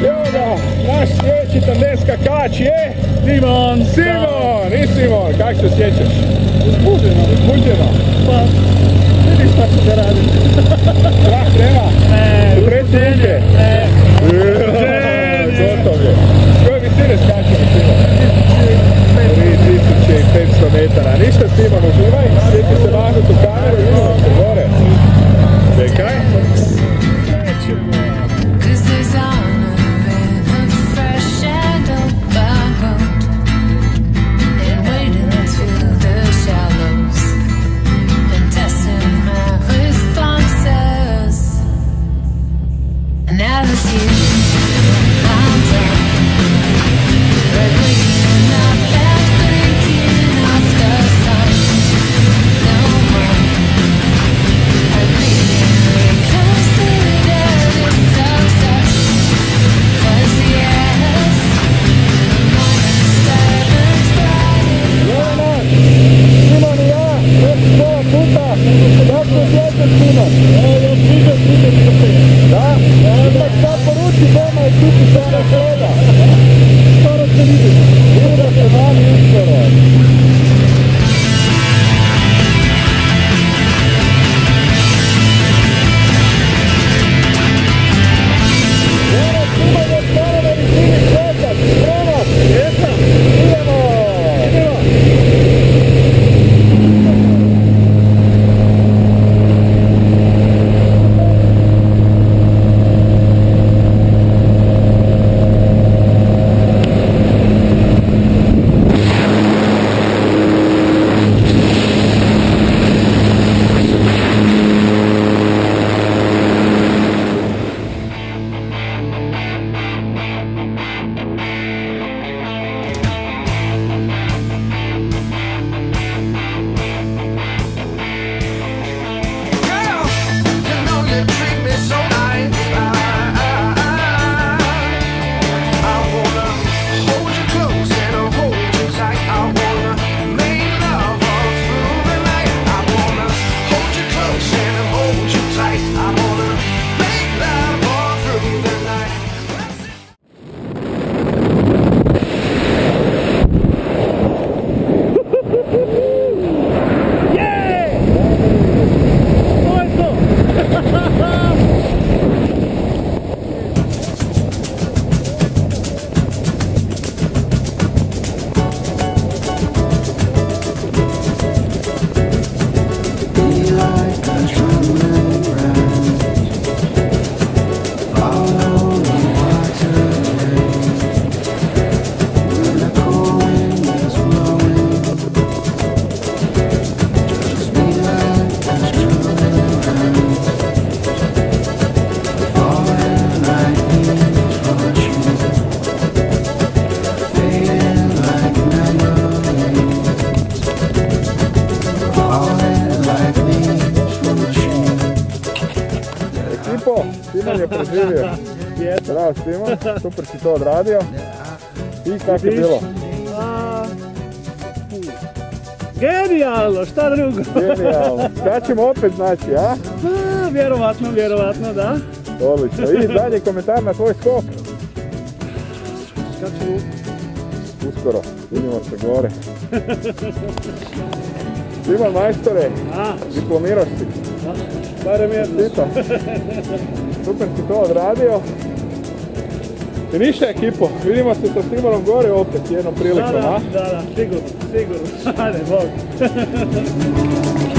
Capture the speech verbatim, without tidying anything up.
Evo ga, naš sljedeći tandem skakač je Simon! Simon! I Simon, kako se osjećaš? Uzbuđeno. Uzbuđeno? Pa, vidiš šta ću da radim. Strah nema? Ne, uzbuđenje. Ne, uzbuđenje. Gotov je. Koje visine skačemo, Simon? tri tisuće petsto metara. Ništa, Simon, uživaj. Sjeti se mahnuti u kameru i vidimo se gore. Čekaj. Simon je preživio. Bravo Simon, super si to odradio. I kako je bilo? Genijalno, šta drugo? Genijalno. Skačemo opet znači, a? Vjerovatno, vjerovatno, da. Odlično. I dalje komentar na tvoj skok. Skačemo. Uskoro, vidimo se gore. Simon majstore, diplomirao si. Barem jedno. Super si to odradio. I ništa ekipo, vidimo se sa Simonom gore opet jednom prilikom, a? Da, da, da, sigurno, sigurno. Ajde, Bog.